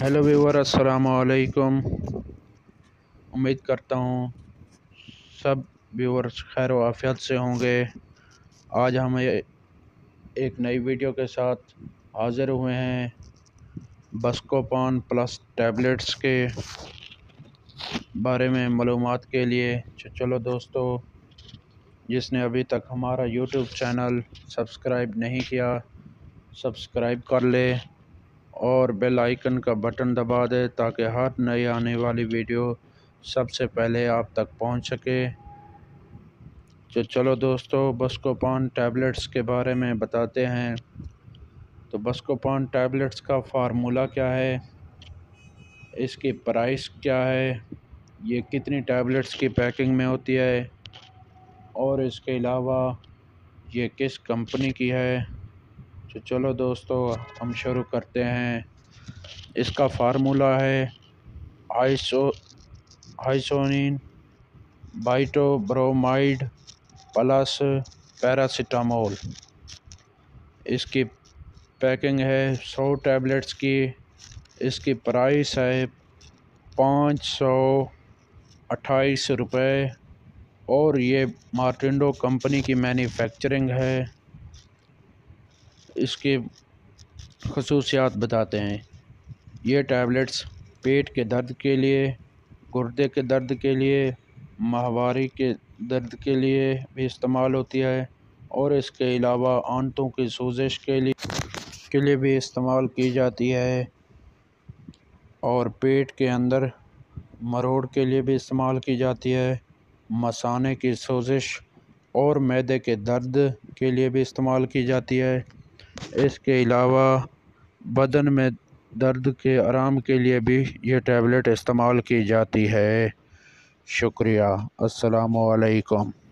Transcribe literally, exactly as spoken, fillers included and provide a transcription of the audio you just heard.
Hello viewer, अस्सलाम वालेकुम। उम्मीद करता हूँ सब व्यूवर्स खैर व आफियत से होंगे। आज हम ए- एक नई वीडियो के साथ हाज़िर हुए हैं बस्कोपान प्लस टैबलेट्स के बारे में मालूमात के लिए। च- चलो दोस्तों, जिसने अभी तक हमारा यूट्यूब चैनल सब्सक्राइब नहीं किया, सब्सक्राइब कर ले और बेल आइकन का बटन दबा दे ताकि हर नई आने वाली वीडियो सबसे पहले आप तक पहुंच सके। तो चलो दोस्तों, बस्कोपान टैबलेट्स के बारे में बताते हैं। तो बस्कोपान टैबलेट्स का फार्मूला क्या है, इसकी प्राइस क्या है, ये कितनी टैबलेट्स की पैकिंग में होती है और इसके अलावा ये किस कंपनी की है। तो चलो दोस्तों, हम शुरू करते हैं। इसका फार्मूला है आइसो आइसोनिन बाइटोब्रोमाइड प्लस पैरासीटामोल। इसकी पैकिंग है सौ टैबलेट्स की। इसकी प्राइस है पाँच सौ अट्ठाईस रुपये और ये मार्टिंडो कंपनी की मैन्युफैक्चरिंग है। इसकी खसूसियात बताते हैं। ये टैबलेट्स पेट के दर्द के लिए, गुर्दे के दर्द के लिए, माहवारी के दर्द के लिए भी इस्तेमाल होती है और इसके अलावा आंतों की सोजिश के लिए के लिए भी इस्तेमाल की जाती है और पेट के अंदर मरोड़ के लिए भी इस्तेमाल की जाती है। मसाने की सोजिश और मैदे के दर्द के लिए भी इस्तेमाल की जाती है। इसके अलावा बदन में दर्द के आराम के लिए भी ये टैबलेट इस्तेमाल की जाती है। शुक्रिया। अस्सलामु अलैकुम।